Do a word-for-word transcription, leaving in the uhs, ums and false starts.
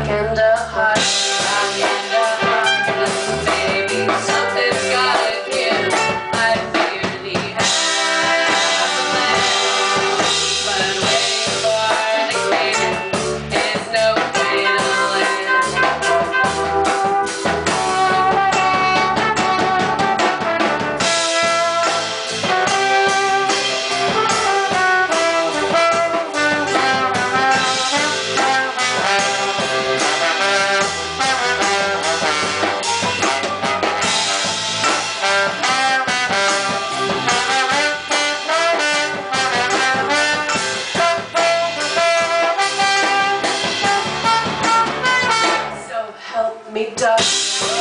and a heart, rock and a heart. Baby, something's gotta give. I fear the avalanche, but waiting for the king is no way to me, darling.